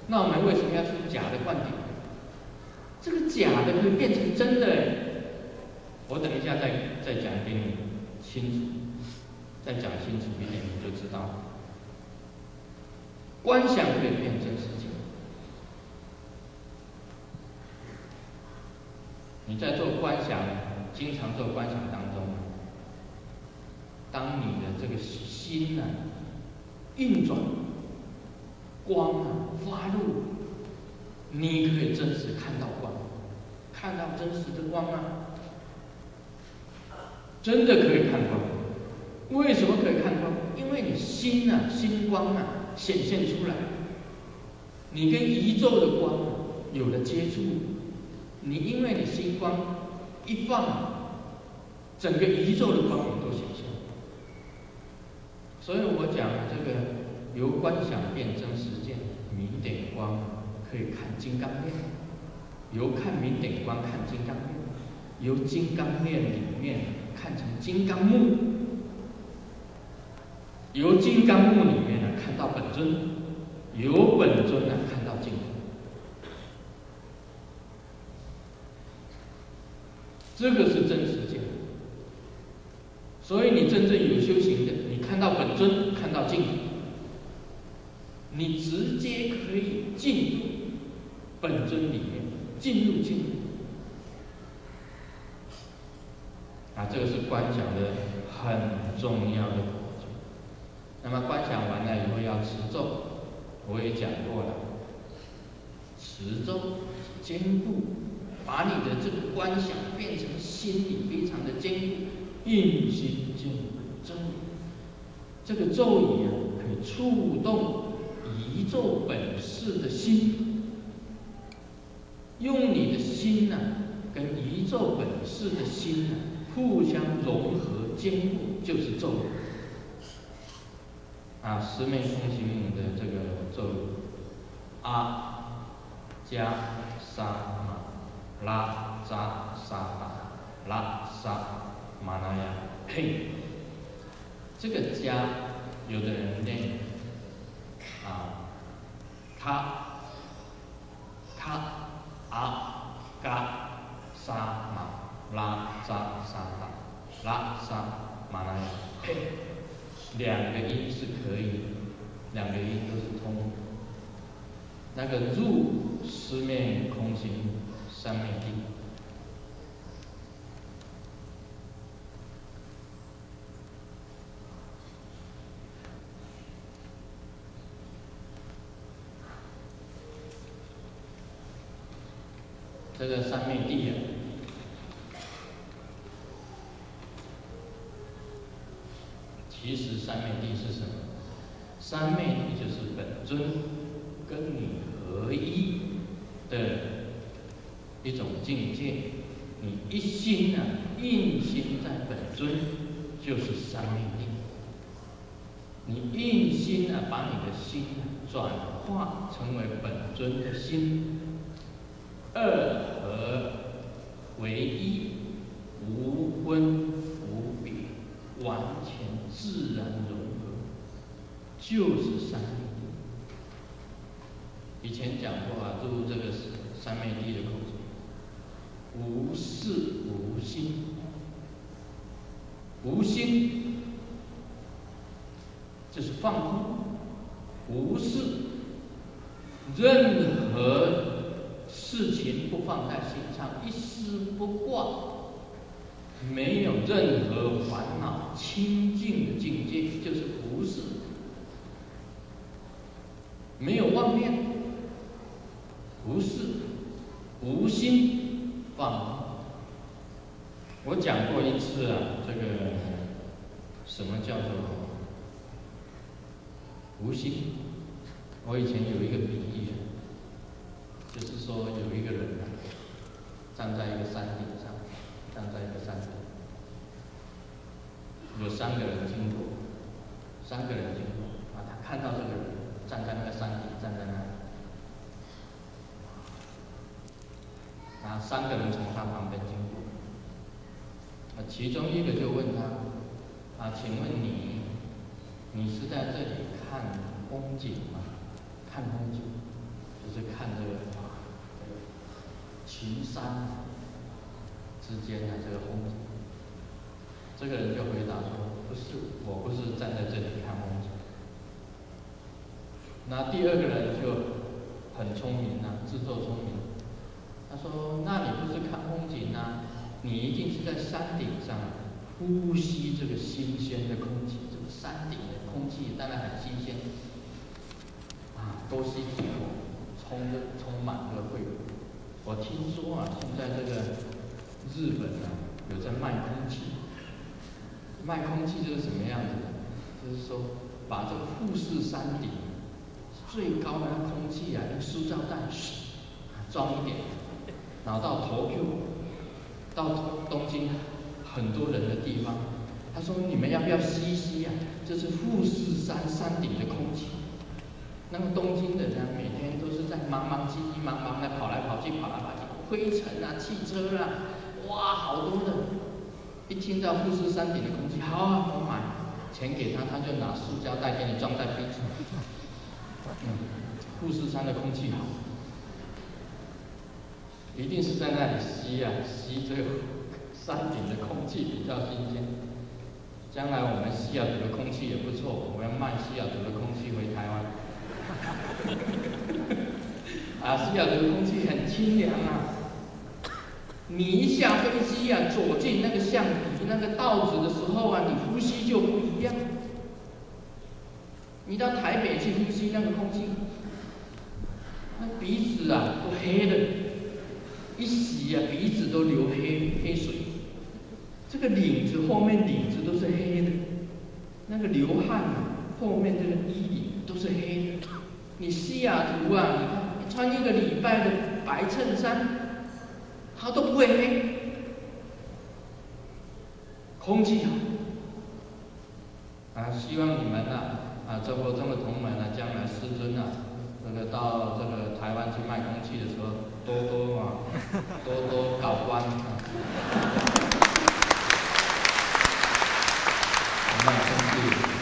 那我们为什么要去假的灌顶？这个假的可以变成真的哎！我等一下再讲给你清楚，再讲清楚一点你就知道了。观想可以变真实境。你在做观想，经常做观想当中，当你的这个心运转，光发露，你可以真实看到光，看到真实的光真的可以看光。为什么可以看光？因为你心心光显现出来，你跟宇宙的光有了接触，你因为你心光一放，整个宇宙的光都显现。所以我讲这个由观想变真实见，明点光可以看金刚面，由看明点光看金刚面，由金刚面里面看成金刚木，由金刚木里面看到本尊，由本尊看到净土。这个是真实见。所以你真正有修行的，你看到本尊，看到净土，你直接可以进入本尊里面，进入净土。这个是观想的很重要的口诀。那么观想完了以后要持咒，我也讲过了，持咒坚固，把你的这个观想变成心里非常的坚固，印心坚固真理。这个咒语可以触动宇宙本事的心，用你的心跟宇宙本事的心互相融合坚固，就是咒语。十面空行母的这个咒语，阿加萨玛拉扎萨巴拉萨玛那呀嘿，这个加有的人念他阿嘎萨玛拉扎萨巴拉萨玛那呀嘿，两个音是可以，两个音都是通的。那个入十面空行母，三面地。这个三昧地其实三昧地是什么？三昧地就是本尊跟你合一的一种境界。你一心印心在本尊，就是三昧地。你印心把你的心转化成为本尊的心。二合为一，无分无别，完全自然融合，就是三昧地。以前讲过入这个三昧地的口诀，无事无心。无心就是放空，无事，任何事情不放在心上，一丝不挂，没有任何烦恼，清净的境界就是无事，没有妄念，无事，无心，放空。我讲过一次这个什么叫做无心？我以前有一个比喻就是说有一个人站在一个山顶上，有三个人经过，他看到这个人站在那个山顶，站在那里，然后三个人从他旁边经过，其中一个就问他请问你是在这里看风景吗？看风景，就群山之间的这个风景。这个人就回答说：“不是，我不是站在这里看风景。”那第二个人就很聪明啊，自作聪明。他说：“那你不是看风景啊？你一定是在山顶上呼吸这个新鲜的空气。这个山顶的空气当然很新鲜啊，多吸几口，充满这个肺。我听说啊，现在这个日本啊有在卖空气。卖空气就是什么样子的？就是说把这个富士山顶最高的那空气啊，用塑胶袋装一点，然后到Tokyo，到东京很多人的地方，他说你们要不要吸一吸啊？这是富士山山顶的空气。那个东京的人每天都是在忙急忙的跑来跑去，灰尘啊、汽车啊，哇，好多人。一听到富士山顶的空气，好啊，我买，钱给他，他就拿塑胶袋给你装在冰箱。富士山的空气好，一定是在那里吸啊，吸这个山顶的空气比较新鲜。将来我们西雅图的空气也不错，我们要卖西雅图的空气回台湾。啊，西雅图的空气很清凉啊。你一下飞机啊，走进那个橡皮那个道子的时候啊，你呼吸就不一样。你到台北去呼吸那个空气，那鼻子啊都黑了，一洗啊鼻子都流黑水，这个领子后面领子都是黑的，那个流汗啊后面这个衣领都是黑的。你西雅图啊，你看你穿一个礼拜的白衬衫。它都不会黑，空气好啊！希望你们周国中的同门将来师尊到这个台湾去卖空气的时候，多搞关卖空气。